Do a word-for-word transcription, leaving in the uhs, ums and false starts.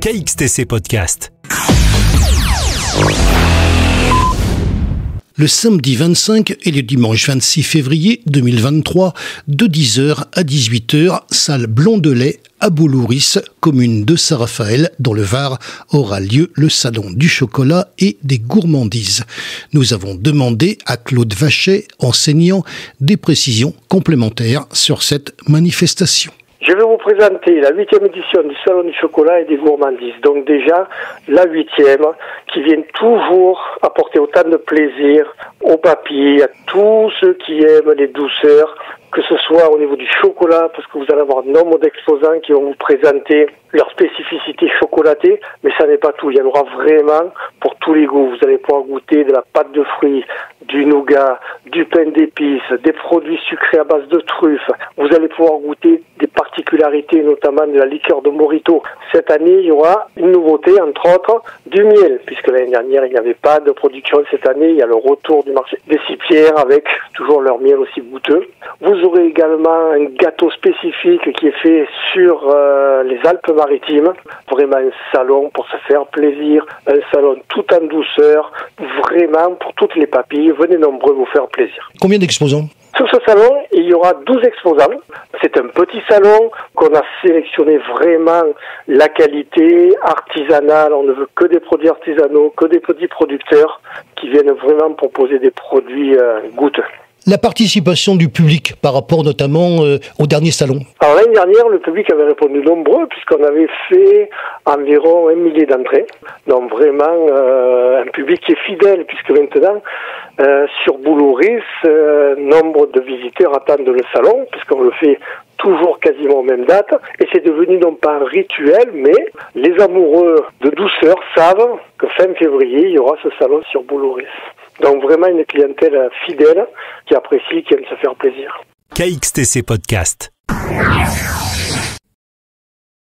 K X T C Podcast. Le samedi vingt-cinq et le dimanche vingt-six février deux mille vingt-trois, de dix heures à dix-huit heures, salle Blondelet à Boulouris, commune de Saint-Raphaël, dans le Var, aura lieu le salon du chocolat et des gourmandises. Nous avons demandé à Claude Vachet, enseignant, des précisions complémentaires sur cette manifestation. Je vais vous présenter la huitième édition du Salon du chocolat et des gourmandises. Donc déjà, la huitième, qui vient toujours apporter autant de plaisir aux papilles, à tous ceux qui aiment les douceurs, que ce soit au niveau du chocolat, parce que vous allez avoir nombre d'exposants qui vont vous présenter leur spécificité chocolatée, mais ça n'est pas tout. Il y en aura vraiment pour tous les goûts. Vous allez pouvoir goûter de la pâte de fruits, du nougat, du pain d'épices, des produits sucrés à base de truffes. Vous allez pouvoir goûter des particularités, notamment de la liqueur de Morito. Cette année, il y aura une nouveauté, entre autres, du miel, puisque l'année dernière, il n'y avait pas de production. Cette année, il y a le retour du marché des Six-Pierres avec toujours leur miel aussi goûteux. Vous aurez également un gâteau spécifique qui est fait sur euh, les Alpes-Maritimes. Vraiment un salon pour se faire plaisir, un salon tout en douceur, vraiment pour toutes les papilles. Venez nombreux vous faire plaisir. Combien d'exposants ? Sur ce salon, il y aura douze exposants. C'est un petit salon qu'on a sélectionné vraiment la qualité artisanale. On ne veut que des produits artisanaux, que des petits producteurs qui viennent vraiment proposer des produits euh, goûteux. La participation du public par rapport notamment euh, au dernier salon. Alors l'année dernière, le public avait répondu nombreux puisqu'on avait fait environ un millier d'entrées. Donc vraiment euh, un public qui est fidèle puisque maintenant euh, sur Boulouris, euh, nombre de visiteurs attendent le salon puisqu'on le fait toujours quasiment aux mêmes dates. Et c'est devenu non pas un rituel, mais les amoureux de douceur savent que fin février, il y aura ce salon sur Boulouris. Donc vraiment une clientèle fidèle qui apprécie, qui aime se faire plaisir. K X T C Podcast.